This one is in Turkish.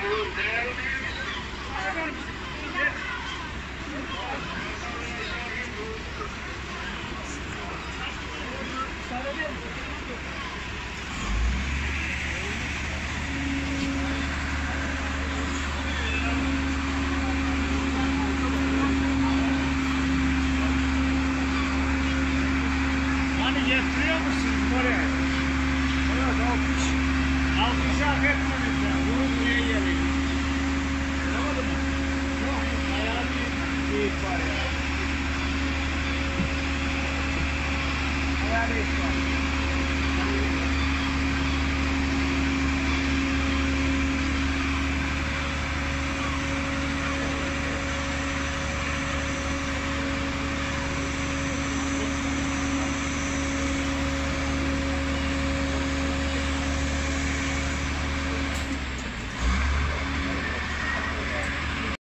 Getiriyor musunuz oraya? Evet, alkış. Alkış hak etmediniz ya. Bunu buraya gelin. Anlamadın mı? Yok, ayağı bir var ya. Ayağı bir var.